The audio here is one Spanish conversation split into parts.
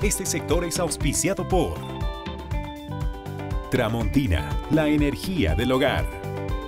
Este sector es auspiciado por Tramontina, la energía del hogar.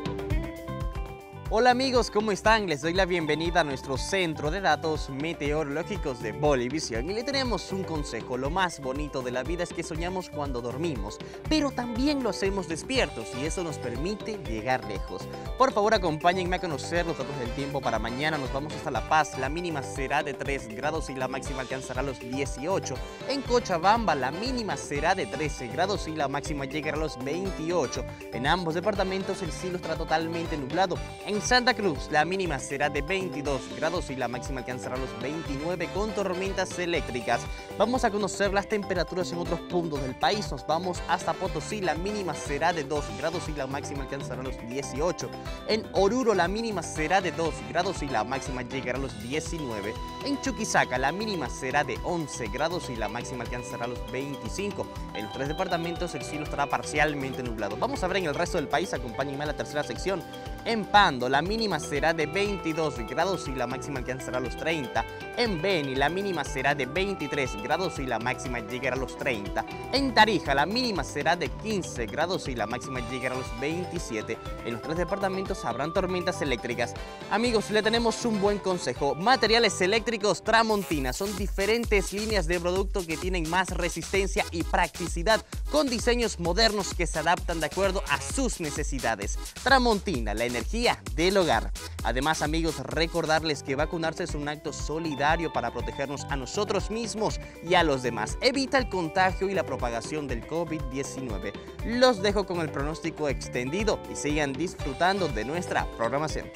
Hola amigos, ¿cómo están? Les doy la bienvenida a nuestro centro de datos meteorológicos de Bolivisión y le tenemos un consejo. Lo más bonito de la vida es que soñamos cuando dormimos, pero también lo hacemos despiertos y eso nos permite llegar lejos. Por favor, acompáñenme a conocer los datos del tiempo para mañana. Nos vamos hasta La Paz, la mínima será de 3 grados y la máxima alcanzará los 18. En Cochabamba, la mínima será de 13 grados y la máxima llegará a los 28. En ambos departamentos el cielo estará totalmente nublado. En Santa Cruz, la mínima será de 22 grados y la máxima alcanzará los 29 con tormentas eléctricas. Vamos a conocer las temperaturas en otros puntos del país. Nos vamos hasta Potosí, la mínima será de 2 grados y la máxima alcanzará los 18. En Oruro, la mínima será de 2 grados y la máxima llegará a los 19. En Chuquisaca, la mínima será de 11 grados y la máxima alcanzará los 25. En los tres departamentos el cielo estará parcialmente nublado. Vamos a ver en el resto del país, acompáñenme a la tercera sección. En Pando, la mínima será de 22 grados y la máxima alcanzará los 30. En Beni, la mínima será de 23 grados y la máxima llegará a los 30. En Tarija, la mínima será de 15 grados y la máxima llegará a los 27. En los tres departamentos habrán tormentas eléctricas. Amigos, le tenemos un buen consejo. Materiales eléctricos Tramontina. Son diferentes líneas de producto que tienen más resistencia y practicidad, con diseños modernos que se adaptan de acuerdo a sus necesidades. Tramontina, la energía del hogar. Además, amigos, recordarles que vacunarse es un acto solidario para protegernos a nosotros mismos y a los demás. Evita el contagio y la propagación del COVID-19. Los dejo con el pronóstico extendido y sigan disfrutando de nuestra programación.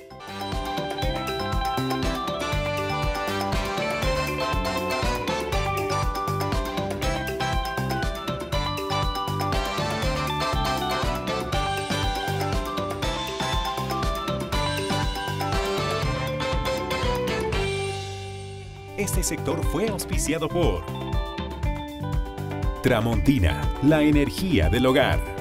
Este sector fue auspiciado por Tramontina, la energía del hogar.